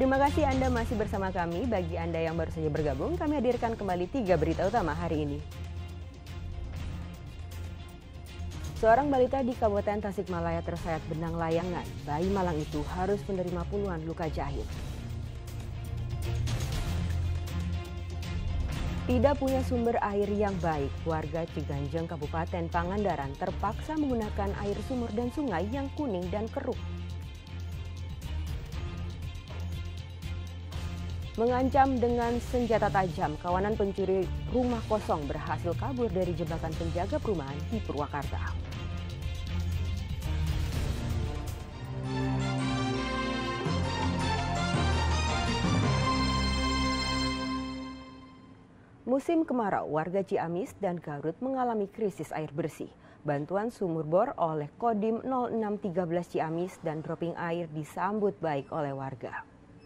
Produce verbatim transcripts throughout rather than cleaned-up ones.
Terima kasih Anda masih bersama kami. Bagi Anda yang baru saja bergabung, kami hadirkan kembali tiga berita utama hari ini. Seorang balita di Kabupaten Tasikmalaya tersayat benang layangan. Bayi malang itu harus menerima puluhan luka jahit. Tidak punya sumber air yang baik, warga Ciganjeng Kabupaten Pangandaran terpaksa menggunakan air sumur dan sungai yang kuning dan keruh. Mengancam dengan senjata tajam, kawanan pencuri rumah kosong berhasil kabur dari jebakan penjaga perumahan di Purwakarta. Musim kemarau, warga Ciamis dan Garut mengalami krisis air bersih. Bantuan sumur bor oleh Kodim nol enam tiga belas Ciamis dan dropping air disambut baik oleh warga.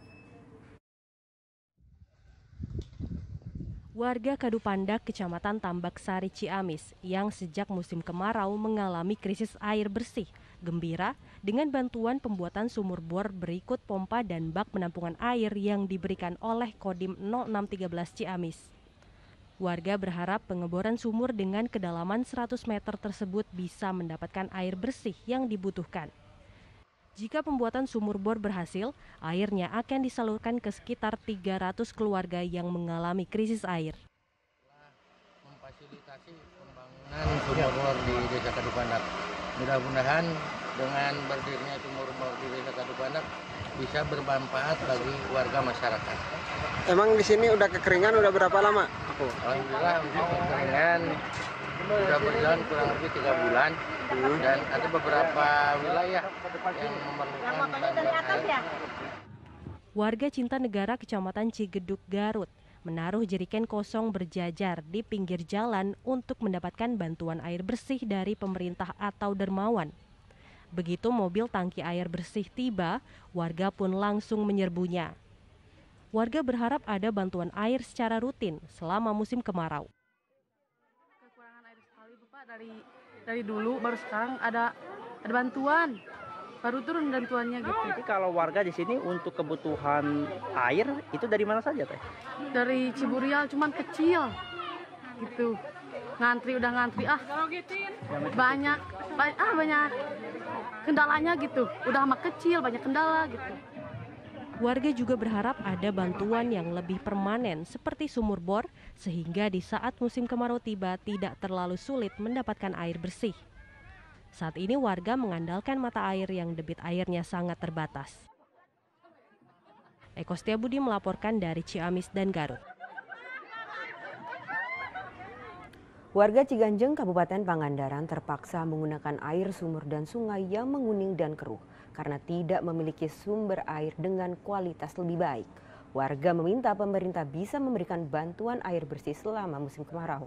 Warga Kadupandak, Kecamatan Tambak Sari, Ciamis yang sejak musim kemarau mengalami krisis air bersih, gembira dengan bantuan pembuatan sumur bor berikut pompa dan bak penampungan air yang diberikan oleh Kodim nol enam tiga belas Ciamis. Warga berharap pengeboran sumur dengan kedalaman seratus meter tersebut bisa mendapatkan air bersih yang dibutuhkan. Jika pembuatan sumur bor berhasil, airnya akan disalurkan ke sekitar tiga ratus keluarga yang mengalami krisis air. Memfasilitasi pembangunan sumur bor di Desa Kadupandak. Mudah-mudahan dengan berdirinya sumur bor di Desa Kadupandak bisa bermanfaat bagi warga masyarakat. Emang di sini udah kekeringan udah berapa lama? Alhamdulillah untuk kekeringan sudah berjalan kurang lebih tiga bulan. Hmm. Dan ada beberapa wilayah yang memerlukan bantuan air. Warga Cinta Negara Kecamatan Cigeduk, Garut menaruh jeriken kosong berjajar di pinggir jalan untuk mendapatkan bantuan air bersih dari pemerintah atau dermawan. Begitu mobil tangki air bersih tiba, warga pun langsung menyerbunya. Warga berharap ada bantuan air secara rutin selama musim kemarau. Kekurangan air sekali Bapak dari dari dulu, baru sekarang ada ada bantuan, baru turun bantuannya gitu. Jadi kalau warga di sini untuk kebutuhan air itu dari mana saja Teh? Dari Ciburial, cuman kecil gitu. Ngantri udah ngantri ah banyak banyak ah banyak kendalanya gitu. Udah amat kecil banyak kendala gitu. Warga juga berharap ada bantuan yang lebih permanen seperti sumur bor sehingga di saat musim kemarau tiba tidak terlalu sulit mendapatkan air bersih. Saat ini warga mengandalkan mata air yang debit airnya sangat terbatas. Eko Setiabudi melaporkan dari Ciamis dan Garut. Warga Ciganjeng Kabupaten Pangandaran terpaksa menggunakan air sumur dan sungai yang menguning dan keruh karena tidak memiliki sumber air dengan kualitas lebih baik. Warga meminta pemerintah bisa memberikan bantuan air bersih selama musim kemarau.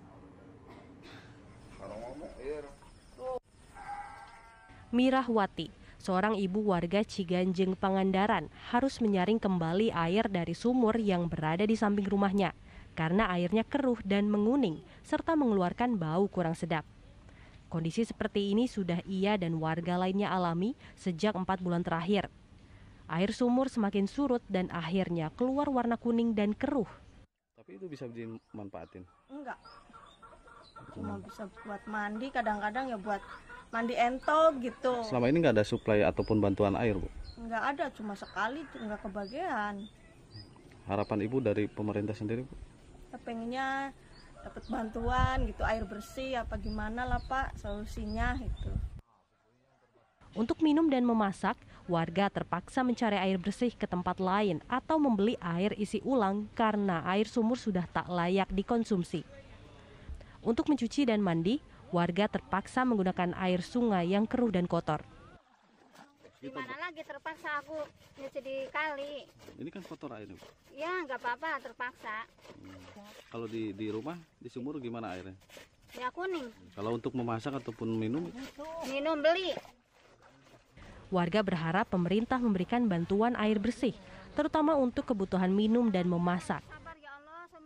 Mirahwati, seorang ibu warga Ciganjeng Pangandaran, harus menyaring kembali air dari sumur yang berada di samping rumahnya karena airnya keruh dan menguning serta mengeluarkan bau kurang sedap. Kondisi seperti ini sudah ia dan warga lainnya alami sejak empat bulan terakhir. Air sumur semakin surut dan akhirnya keluar warna kuning dan keruh. Tapi itu bisa dimanfaatin? Enggak. Cuma bisa buat mandi, kadang-kadang ya buat mandi entog gitu. Selama ini nggak ada suplai ataupun bantuan air, Bu? Nggak ada, cuma sekali, nggak kebagian. Harapan Ibu dari pemerintah sendiri, Bu? Kita pengennya dapat bantuan gitu, air bersih apa gimana lah Pak solusinya itu. Untuk minum dan memasak, warga terpaksa mencari air bersih ke tempat lain atau membeli air isi ulang karena air sumur sudah tak layak dikonsumsi. Untuk mencuci dan mandi, warga terpaksa menggunakan air sungai yang keruh dan kotor. Gimana lagi terpaksa aku nyuci di kali. Ini kan kotor airnya, Bu? Ya nggak apa-apa terpaksa. Hmm. Kalau di di rumah di sumur gimana airnya? Ya kuning. Kalau untuk memasak ataupun minum? Minum beli. Warga berharap pemerintah memberikan bantuan air bersih, terutama untuk kebutuhan minum dan memasak.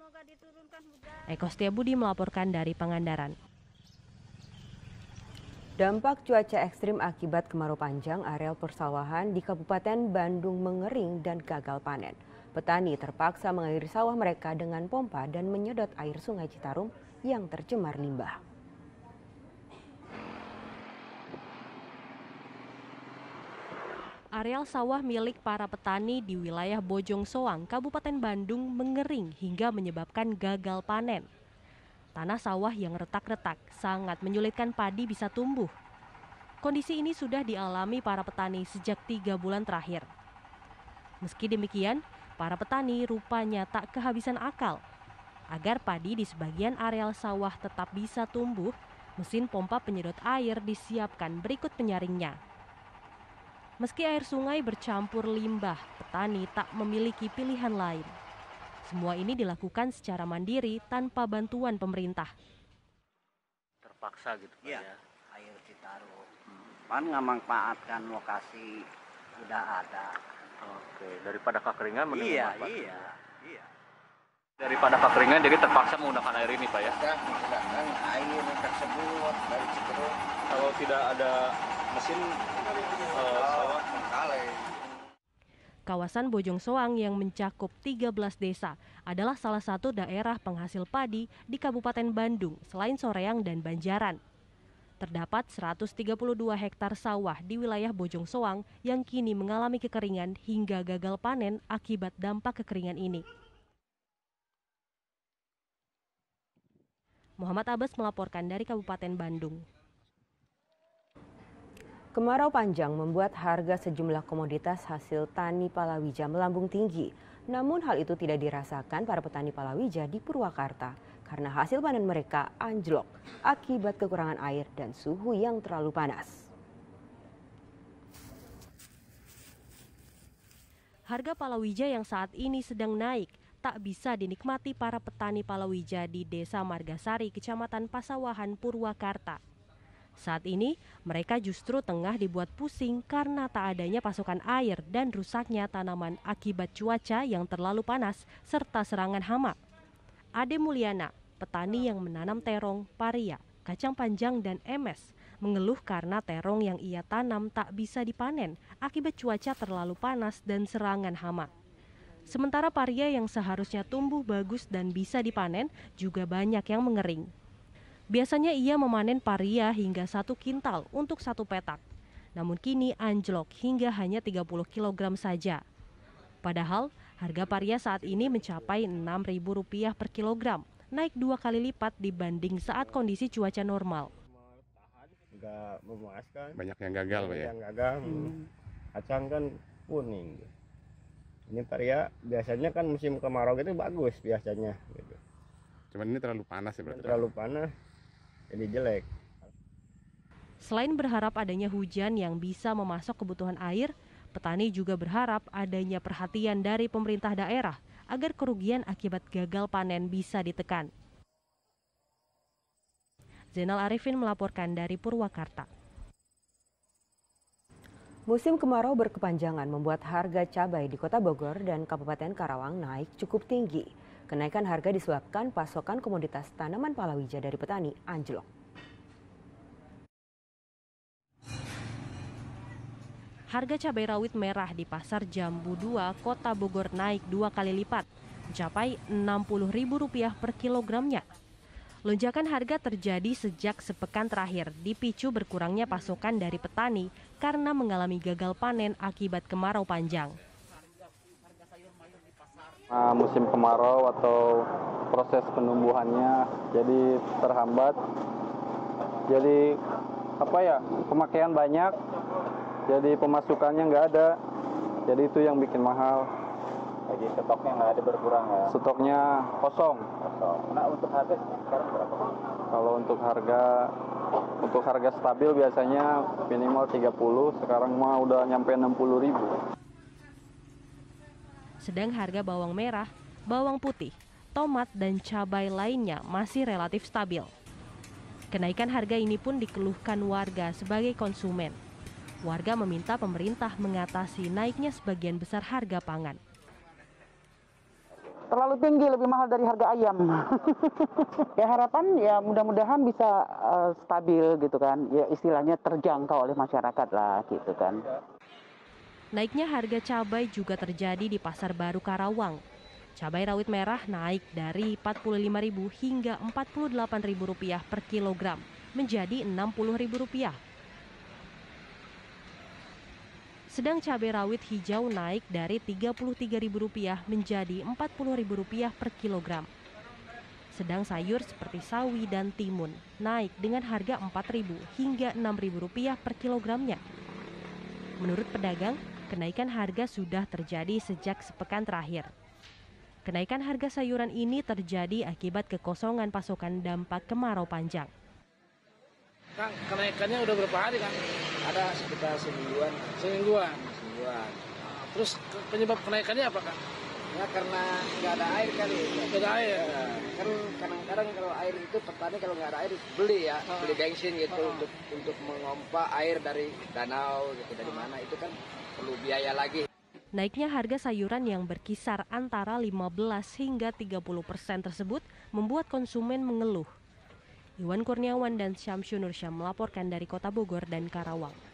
Eko Setiabudi melaporkan dari Pangandaran. Dampak cuaca ekstrim akibat kemarau panjang, areal persawahan di Kabupaten Bandung mengering dan gagal panen. Petani terpaksa mengairi sawah mereka dengan pompa dan menyedot air Sungai Citarum yang tercemar limbah. Areal sawah milik para petani di wilayah Bojong Soang, Kabupaten Bandung mengering hingga menyebabkan gagal panen. Tanah sawah yang retak-retak sangat menyulitkan padi bisa tumbuh. Kondisi ini sudah dialami para petani sejak tiga bulan terakhir. Meski demikian, para petani rupanya tak kehabisan akal. Agar padi di sebagian areal sawah tetap bisa tumbuh, mesin pompa penyedot air disiapkan berikut penyaringnya. Meski air sungai bercampur limbah, petani tak memiliki pilihan lain. Semua ini dilakukan secara mandiri tanpa bantuan pemerintah. Terpaksa gitu Pak ya, ya? Air Citarum. Hmm. Pan nggak manfaatkan lokasi udah ada. Oke, daripada kekeringan mending Iya, memanfaatkan. iya, iya. Daripada kekeringan jadi terpaksa menggunakan air ini Pak ya? Kita menggunakan air tersebut dari Citarum. Kalau tidak ada mesin uh, sawah mengkaleng. Kawasan Bojong Soang yang mencakup tiga belas desa adalah salah satu daerah penghasil padi di Kabupaten Bandung selain Soreang dan Banjaran. Terdapat seratus tiga puluh dua hektar sawah di wilayah Bojong Soang yang kini mengalami kekeringan hingga gagal panen akibat dampak kekeringan ini. Muhammad Abbas melaporkan dari Kabupaten Bandung. Kemarau panjang membuat harga sejumlah komoditas hasil tani palawija melambung tinggi. Namun hal itu tidak dirasakan para petani palawija di Purwakarta karena hasil panen mereka anjlok akibat kekurangan air dan suhu yang terlalu panas. Harga palawija yang saat ini sedang naik tak bisa dinikmati para petani palawija di Desa Margasari, Kecamatan Pasawahan, Purwakarta. Saat ini, mereka justru tengah dibuat pusing karena tak adanya pasokan air dan rusaknya tanaman akibat cuaca yang terlalu panas serta serangan hama. Ade Mulyana, petani yang menanam terong, paria, kacang panjang, dan emes, mengeluh karena terong yang ia tanam tak bisa dipanen akibat cuaca terlalu panas dan serangan hama. Sementara paria yang seharusnya tumbuh bagus dan bisa dipanen juga banyak yang mengering. Biasanya ia memanen paria hingga satu kintal untuk satu petak. Namun kini anjlok hingga hanya tiga puluh kilogram saja. Padahal harga paria saat ini mencapai enam ribu rupiah per kilogram, naik dua kali lipat dibanding saat kondisi cuaca normal. Enggak memuaskan. Banyak yang gagal Pak ya? Yang gagal. Hmm. Kacang kan kuning. Ini paria biasanya kan musim kemarau gitu bagus biasanya. Gitu. Cuman ini terlalu panas ya berarti? Terlalu panas. Jadi jelek. Selain berharap adanya hujan yang bisa memasok kebutuhan air, petani juga berharap adanya perhatian dari pemerintah daerah agar kerugian akibat gagal panen bisa ditekan. Zainal Arifin melaporkan dari Purwakarta. Musim kemarau berkepanjangan membuat harga cabai di Kota Bogor dan Kabupaten Karawang naik cukup tinggi. Kenaikan harga disebabkan pasokan komoditas tanaman palawija dari petani anjlok. Harga cabai rawit merah di Pasar Jambu dua, Kota Bogor naik dua kali lipat, mencapai enam puluh ribu rupiah per kilogramnya. Lonjakan harga terjadi sejak sepekan terakhir, dipicu berkurangnya pasokan dari petani karena mengalami gagal panen akibat kemarau panjang. Nah, musim kemarau atau proses penumbuhannya jadi terhambat, jadi apa ya pemakaian banyak, jadi pemasukannya nggak ada, jadi itu yang bikin mahal. Jadi stoknya nggak ada berkurang ya? Stoknya kosong. Kosong. Nah untuk harga sekarang berapa? Kalau untuk harga untuk harga stabil biasanya minimal tiga puluh, sekarang mah udah nyampe enam puluh ribu. Sedang harga bawang merah, bawang putih, tomat, dan cabai lainnya masih relatif stabil. Kenaikan harga ini pun dikeluhkan warga sebagai konsumen. Warga meminta pemerintah mengatasi naiknya sebagian besar harga pangan. terlalu tinggi, lebih mahal dari harga ayam. Ya harapan ya mudah-mudahan bisa uh, stabil gitu kan, ya istilahnya terjangkau oleh masyarakat lah gitu kan. Naiknya harga cabai juga terjadi di Pasar Baru Karawang. Cabai rawit merah naik dari empat puluh lima ribu rupiah hingga empat puluh delapan ribu rupiah per kilogram menjadi enam puluh ribu rupiah. Sedang cabai rawit hijau naik dari tiga puluh tiga ribu rupiah menjadi empat puluh ribu rupiah per kilogram. Sedang sayur seperti sawi dan timun naik dengan harga empat ribu hingga enam ribu rupiah per kilogramnya. Menurut pedagang, kenaikan harga sudah terjadi sejak sepekan terakhir. Kenaikan harga sayuran ini terjadi akibat kekosongan pasokan dampak kemarau panjang. Kang, kenaikannya udah berapa hari, Kang? Ada sekitar semingguan. Semingguan? Semingguan. Terus penyebab kenaikannya apa, Kang? Ya karena nggak ada air kali. Nggak ada air? Ya, kan kadang-kadang kalau air itu petani kalau nggak ada air beli ya, uh, beli bensin gitu uh, untuk untuk mengompa air dari danau gitu, dari mana itu kan perlu biaya lagi. Naiknya harga sayuran yang berkisar antara lima belas hingga tiga puluh persen tersebut membuat konsumen mengeluh. Iwan Kurniawan dan Syamsu Nursyam melaporkan dari Kota Bogor dan Karawang.